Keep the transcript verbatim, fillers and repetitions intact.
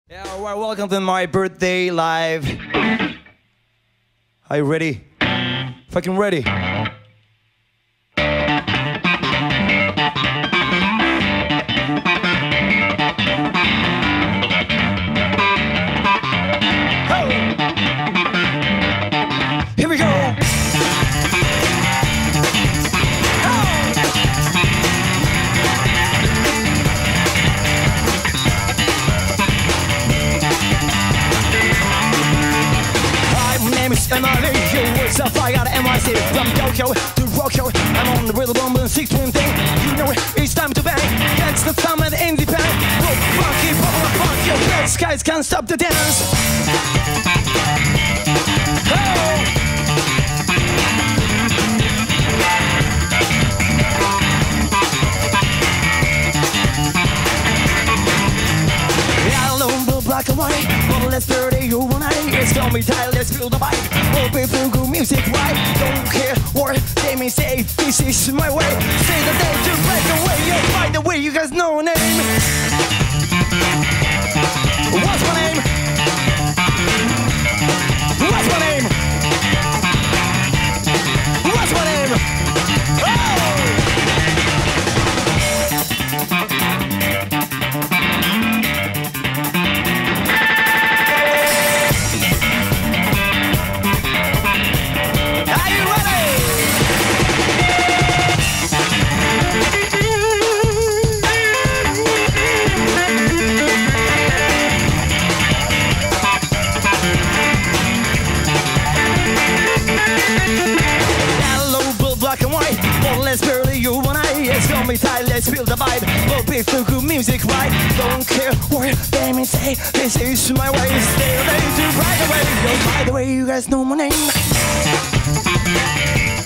Yeah, well, welcome to my birthday live. Are you ready? Fucking ready. Here we go. Emily, what's up? I got an N Y C from Tokyo to Rokyo. I'm on the rhythm bomb and six twin thing. You know it's time to bang. That's the fun and indie bang. Rock, funky, pop, funk. Your best guys can't stop the dance. Oh! Black and white, well, let's dirty you and I. It's gonna be tight, let's feel the vibe. Hope it feel good music, right? Don't care what they may say, this is my way. Say the day to break away, yeah, by the way, you guys know my name. What's my name? What's my name? What's my name? Oh! Let's barely you and I. It's gonna be tight, let's feel the vibe. Hope it feel good music, right? Don't care what they may say, this is my way. Stay ready to ride away. Yo, by the way, you guys know my name.